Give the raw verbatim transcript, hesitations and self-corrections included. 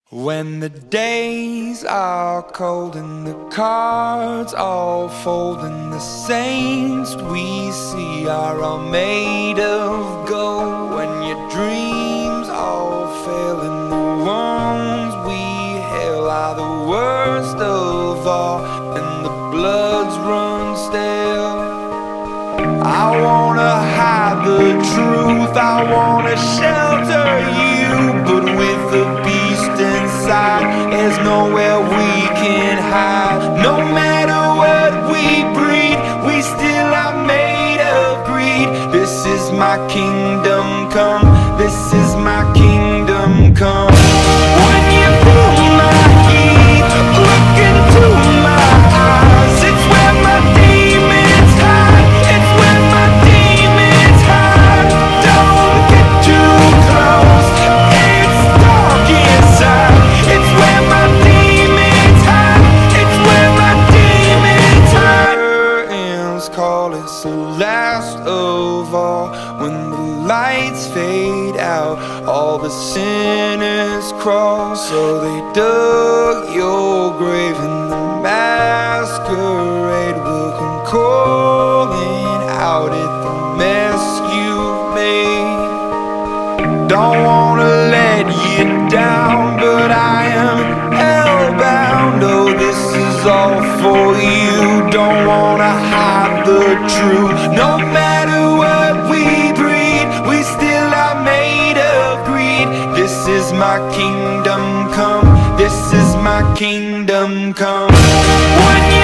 When the days are cold and the cards all fold and the saints we see are all made of gold, when your dreams all fail and the ones we hail are the worst of all and the bloods run stale, I wanna hide the truth, I wanna shelter you, but with the beast inside, there's nowhere we can hide. No matter what we breed, we still are made of greed. This is my kingdom come, this is my kingdom come. When you feel my heat, look into my eyes, it's where my demons hide, it's where my demons hide. Don't get too close, it's dark inside, it's where my demons hide, it's where my demons hide. Curtains call, it's the last of all. When the lights fade out, all the sinners crawl. So they dug your grave and the masquerade will come calling out at the mess you've made. Don't wanna let you down, but I am hellbound. Oh, this is all for you. Don't wanna hide the truth. No matter what we breed, we still are made of greed. This is my kingdom come, this is my kingdom come. When